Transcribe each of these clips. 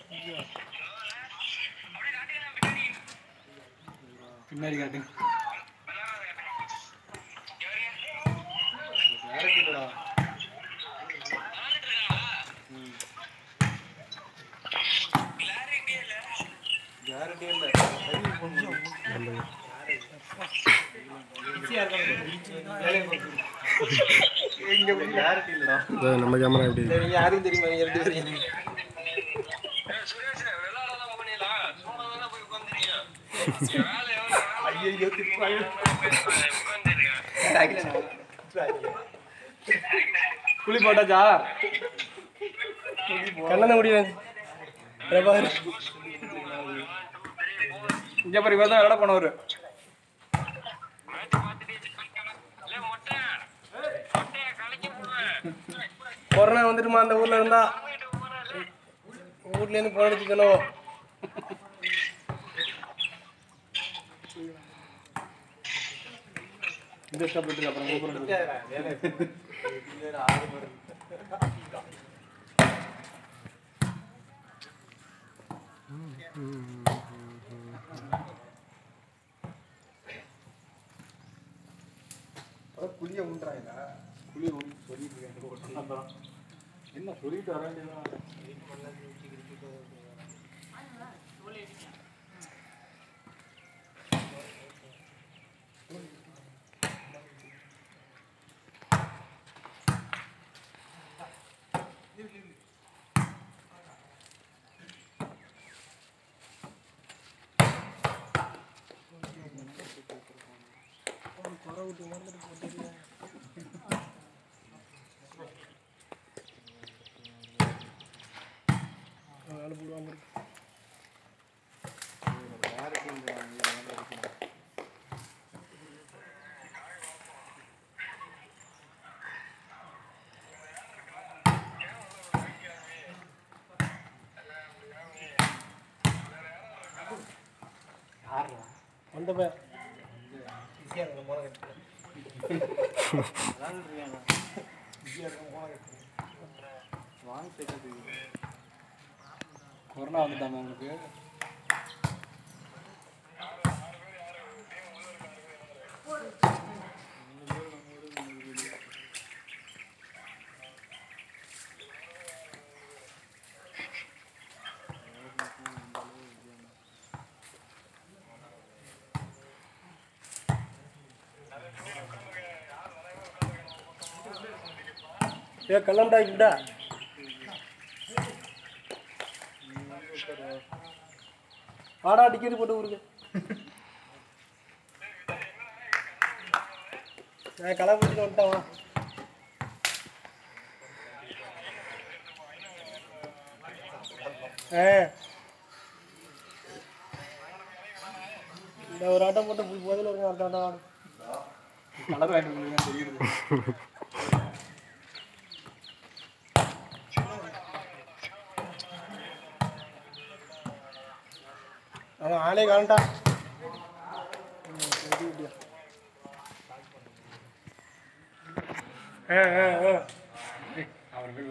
பின்னாடி காட்டு. நம்ம கேமரா எப்படி யாரும் தெரியுமா? 2 பேரும் குளி போட்டாச்சா? கண்ணன முடியாது. இங்க பாரு, இவர் தான் விளையாட போனவர். கொரோனா வந்துட்டுமா அந்த ஊர்ல இருந்தா? ஊர்ல இருந்து போன் அடிச்சுக்கணும். இந்த ஸ்டாப்ல அப்புறம் புளிய உண்டாங்க. புளி சொல்லிட்டு என்ன சொல்லிட்டு வர வேண்டியதான். அந்த பையன் கொரோனா வந்துட்டாங்க உங்களுக்கு. கிளம்பிட்டா வாடா டிக்கெட் போட்டு ஊருக்கு. நான் கிளம்பிட்டு வந்துட்டேன். இந்த ஒரு ஆட்டம் போட்டு போதில் ஒரு அடுத்த ஆட்டம் ஆடும். கலர் வாங்கிட்டு தெரியுது. அவன் ஆளே காணட்டான். அவர் பேர்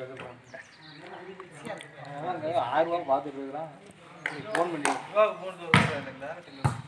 ஆர்வம் பார்த்துட்டு இருக்கிறான். ஃபோன் பண்ணி